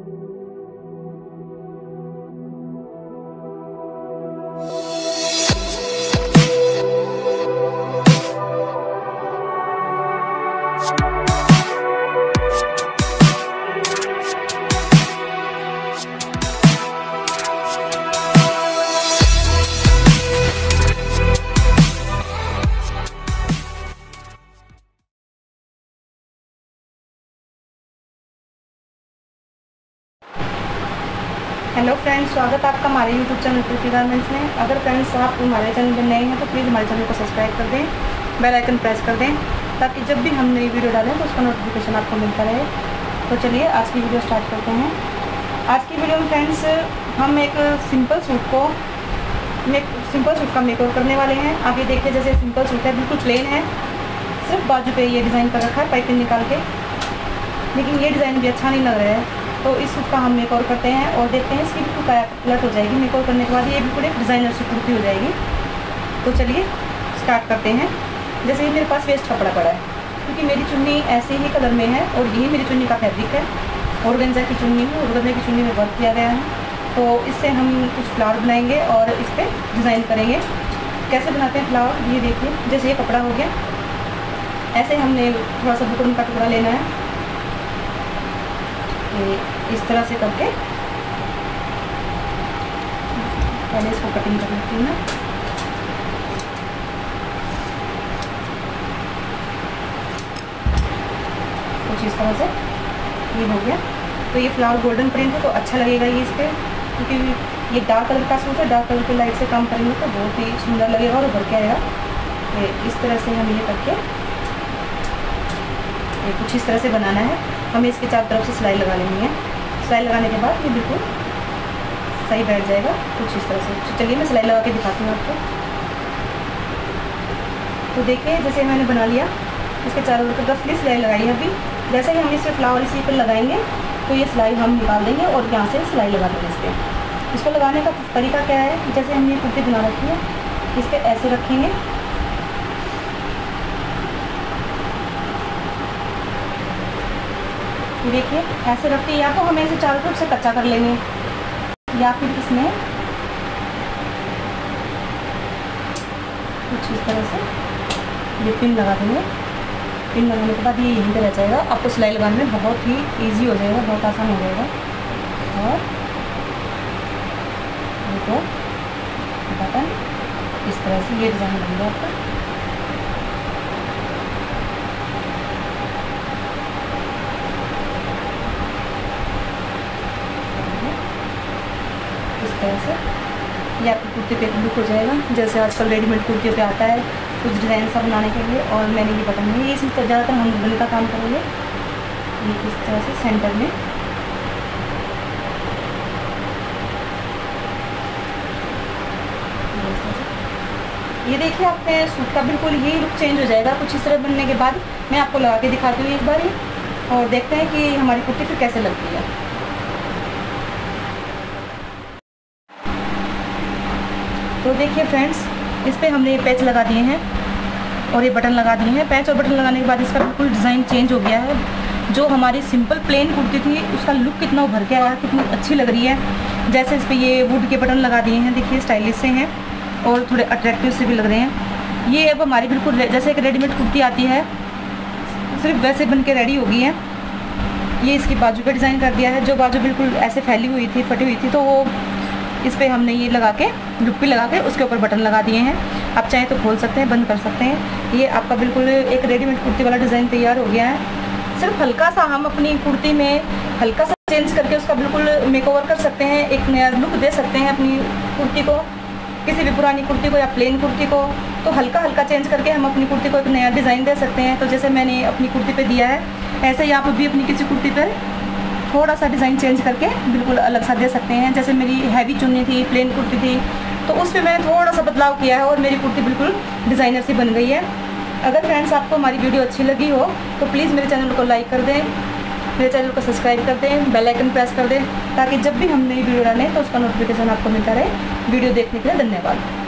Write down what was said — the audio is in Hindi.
हेलो फ्रेंड्स, स्वागत है आपका हमारे यूट्यूब चैनल कृति गारमेंट्स में। अगर फ्रेंड्स आप हमारे चैनल पर नए हैं तो प्लीज़ हमारे चैनल को सब्सक्राइब कर दें, बेल आइकन प्रेस कर दें, ताकि जब भी हम नई वीडियो डालें तो उसका नोटिफिकेशन आपको मिलता रहे। तो चलिए आज की वीडियो स्टार्ट करते हैं। आज की वीडियो में फ्रेंड्स हम एक सिंपल सूट का मेकओवर करने वाले हैं। आप ये देखिए, जैसे सिंपल सूट है, बिल्कुल प्लेन है, सिर्फ बाजू पे ये डिज़ाइन कर रखा है पाइपिंग निकाल के, लेकिन ये डिज़ाइन भी अच्छा नहीं लग रहा है। तो इस सूट का हम मेकओवर करते हैं और देखते हैं इसकी बिल्कुल पलट हो जाएगी। मेकओवर करने के बाद ये बिल्कुल एक डिज़ाइनर सी कुर्ती हो जाएगी। तो चलिए स्टार्ट करते हैं। जैसे ये मेरे पास वेस्ट कपड़ा पड़ा है, क्योंकि मेरी चुन्नी ऐसे ही कलर में है और यही मेरी चुन्नी का फैब्रिक है। ऑर्गेन्जा की चुन्नी है, ऑर्गेन्जा की चुन्नी में वर्क किया गया है। तो इससे हम कुछ फ्लावर बनाएंगे और इस पर डिज़ाइन करेंगे। कैसे बनाते हैं फ्लावर, ये देखिए। जैसे ये कपड़ा हो गया, ऐसे हमने थोड़ा सा बुकरम का टुकड़ा लेना है, इस तरह से करके पहले इसको कटिंग कर लेती हूँ मैं। कुछ इस तरह से ये हो गया। तो ये फ्लावर गोल्डन प्रिंट है तो अच्छा लगेगा ये इस पर, क्योंकि ये डार्क कलर का सूट है। डार्क कलर के लाइट से काम करेंगे तो बहुत ही सुंदर लगेगा और उभर के आएगा। इस तरह से हम ये करके कुछ इस तरह से बनाना है। हमें इसके चारों तरफ से सिलाई लगा लेनी है। सिलाई लगाने के बाद ये बिल्कुल सही बैठ जाएगा कुछ इस तरह से। चलिए मैं सिलाई लगा के दिखाती हूँ आपको। तो देखिए, जैसे मैंने बना लिया, इसके चारों तरफ रफली सिलाई लगाई है। अभी जैसे ही हम इस पर फ्लावर इसी पर लगाएंगे तो ये सिलाई हम निकाल देंगे और यहाँ से सिलाई लगा देंगे इस पर। इसको लगाने का तरीका क्या है, जैसे हमने ये कुर्ती बना रखी है, इस पर ऐसे रखेंगे, देखिए ऐसे रख के, या तो हमें इसे चारों तरफ से कच्चा कर लेंगे या फिर इसमें कुछ इस तरह से ये पिन लगा देंगे। पिन लगाने के बाद ये यहीं पे रह जाएगा। आपको सिलाई लगाने में बहुत ही इजी हो जाएगा, बहुत आसान हो जाएगा। और देखो बटन इस तरह से ये डिज़ाइन बनेगा आपका। इस तरह से ये आपकी कुर्ती पे लुक हो जाएगा, जैसे आजकल रेडीमेड कुर्तियों पे आता है कुछ डिज़ाइन सा बनाने के लिए। और मैंने ये बटन है, ये इसमें ज़्यादातर हम बुनने का काम करेंगे। ये इस तरह से सेंटर में ये देखिए, आपके सूट का बिल्कुल यही लुक चेंज हो जाएगा कुछ इस तरह बनने के बाद। मैं आपको लगा के दिखाती हूँ एक बार ही, और देखते हैं कि हमारी कुर्ती फिर कैसे लगती है। तो देखिए फ्रेंड्स, इस पर हमने पैच लगा दिए हैं और ये बटन लगा दिए हैं। पैच और बटन लगाने के बाद इसका बिल्कुल डिज़ाइन चेंज हो गया है। जो हमारी सिंपल प्लेन कुर्ती थी उसका लुक कितना उभर के आया है, कितनी अच्छी लग रही है। जैसे इस पर ये वुड के बटन लगा दिए हैं, देखिए स्टाइलिश से हैं और थोड़े अट्रैक्टिव से भी लग रहे हैं। ये अब हमारी बिल्कुल जैसे एक रेडीमेड कुर्ती आती है, सिर्फ वैसे बन के रेडी हो गई है। ये इसकी बाजू पे डिज़ाइन कर दिया है। जो बाजू बिल्कुल ऐसे फैली हुई थी, फटी हुई थी, तो वो इस पर हमने ये लगा के लुप्पी लगा के उसके ऊपर बटन लगा दिए हैं। आप चाहें तो खोल सकते हैं, बंद कर सकते हैं। ये आपका बिल्कुल एक रेडीमेड कुर्ती वाला डिज़ाइन तैयार हो गया है। सिर्फ हल्का सा हम अपनी कुर्ती में हल्का सा चेंज करके उसका बिल्कुल मेकओवर कर सकते हैं, एक नया लुक दे सकते हैं अपनी कुर्ती को, किसी भी पुरानी कुर्ती को या प्लेन कुर्ती को। तो हल्का हल्का चेंज करके हम अपनी कुर्ती को एक नया डिज़ाइन दे सकते हैं। तो जैसे मैंने अपनी कुर्ती पे दिया है, ऐसे ही आप भी अपनी किसी कुर्ती पर थोड़ा सा डिज़ाइन चेंज करके बिल्कुल अलग सा दे सकते हैं। जैसे मेरी हैवी चुन्नी थी, प्लेन कुर्ती थी, तो उस पर मैंने थोड़ा सा बदलाव किया है और मेरी कुर्ती बिल्कुल डिज़ाइनर सी बन गई है। अगर फ्रेंड्स आपको हमारी वीडियो अच्छी लगी हो तो प्लीज़ मेरे चैनल को लाइक कर दें, मेरे चैनल को सब्सक्राइब कर दें, बेल आइकन प्रेस कर दें, ताकि जब भी हम नई वीडियो डालें तो उसका नोटिफिकेशन आपको मिलता रहे। वीडियो देखने के लिए धन्यवाद।